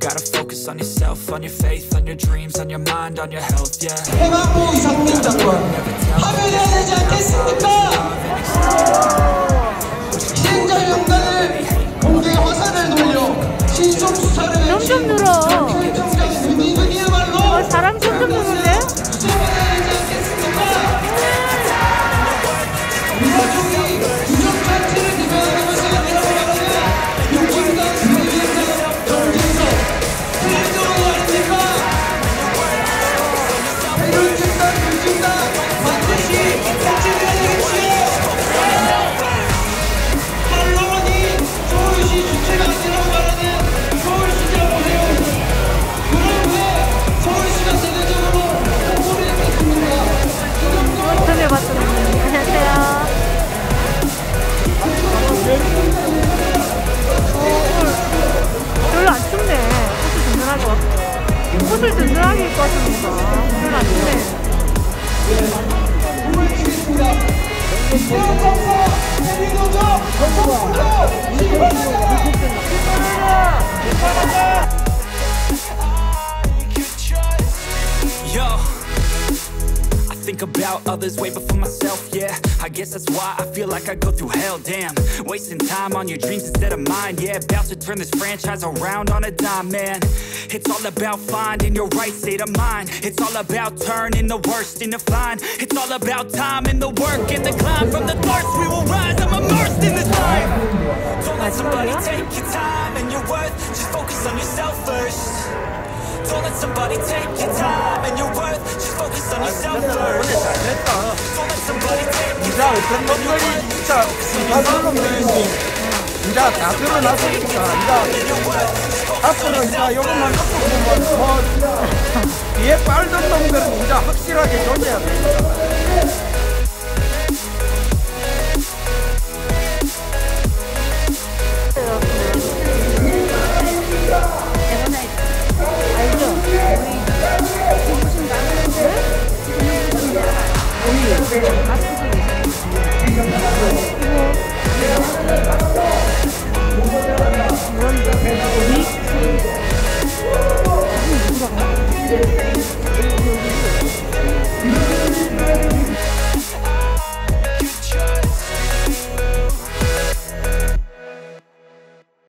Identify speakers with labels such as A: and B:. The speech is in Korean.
A: gotta focus on yourself, on your faith, on your dreams, on your mind, on your health, yeah.
B: 해방부 이상민 장관 파면해야 되지 않겠습니까? 희생자 명단을 공개 화살을 돌려 신속 수사를
C: 점점 늘어. 사람 점점 느는데? 옷을 든든하게 입고 왔습니다. 별로 안 춥네.
A: Think about others way before myself, yeah. I guess that's why I feel like I go through hell, damn. Wasting time on your dreams instead of mine, yeah. About to turn this franchise around on a dime, man. It's all about finding your right state of mind. It's all about turning the worst into fine. It's all about time and the work and the climb. From the thirst we will rise, I'm immersed in this life. Don't let somebody take your time and your worth. Just focus on yourself first. Don't let somebody take your time and your worth. Just focus on yourself first. Don't let somebody take your time and your worth.
D: 진짜 놈들이 이제 다 드러났으니까 이제 앞으로 이제 요것만 앞으로 보면 뒤에 빨던 놈들은 이제 확실하게 존재해야 돼.